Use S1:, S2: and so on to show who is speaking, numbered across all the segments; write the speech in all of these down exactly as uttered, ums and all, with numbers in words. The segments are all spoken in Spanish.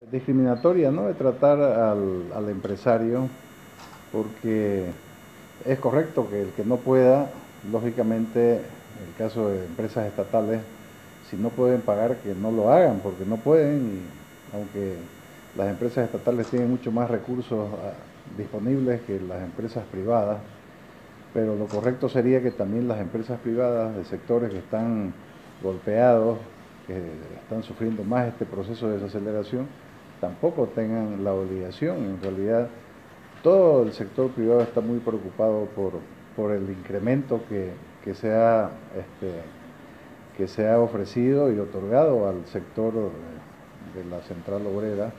S1: Discriminatoria, ¿no?, de tratar al, al empresario, porque es correcto que el que no pueda, lógicamente, en el caso de empresas estatales, si no pueden pagar, que no lo hagan, porque no pueden, y aunque las empresas estatales tienen mucho más recursos ah, disponibles que las empresas privadas, pero lo correcto sería que también las empresas privadas de sectores que están golpeados, que están sufriendo más este proceso de desaceleración, tampoco tengan la obligación. En realidad, todo el sector privado está muy preocupado por, por el incremento que, que, se ha, este, que se ha ofrecido y otorgado al sector de la central obrera.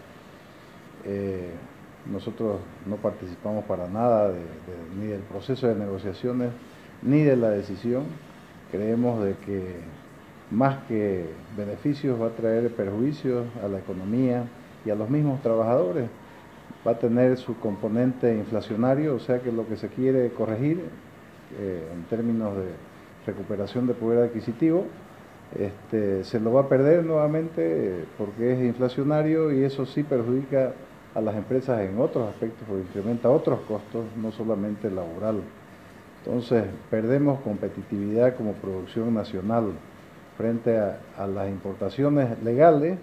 S1: Eh, nosotros no participamos para nada de, de, ni del proceso de negociaciones ni de la decisión. Creemos de que más que beneficios va a traer perjuicios a la economía y a los mismos trabajadores. Va a tener su componente inflacionario, o sea que lo que se quiere corregir eh, en términos de recuperación de poder adquisitivo, este, se lo va a perder nuevamente eh, porque es inflacionario, y eso sí perjudica a las empresas en otros aspectos, porque incrementa otros costos, no solamente laboral. Entonces perdemos competitividad como producción nacional frente a, a las importaciones legales.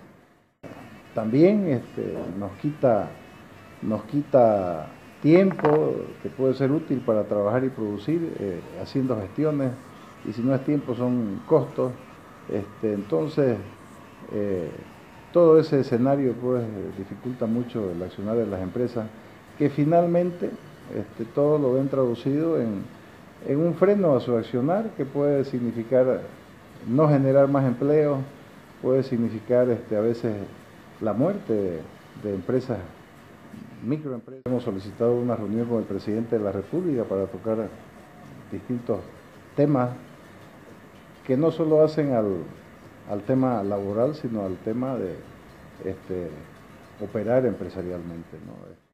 S1: También este, nos quita, nos quita tiempo que puede ser útil para trabajar y producir eh, haciendo gestiones, y si no es tiempo son costos. Este, entonces eh, todo ese escenario pues dificulta mucho el accionar de las empresas, que finalmente este, todo lo ven traducido en, en un freno a su accionar, que puede significar no generar más empleo, puede significar este, a veces la muerte de, de empresas, microempresas. Hemos solicitado una reunión con el presidente de la República para tocar distintos temas que no solo hacen al, al tema laboral, sino al tema de este, operar empresarialmente, ¿no?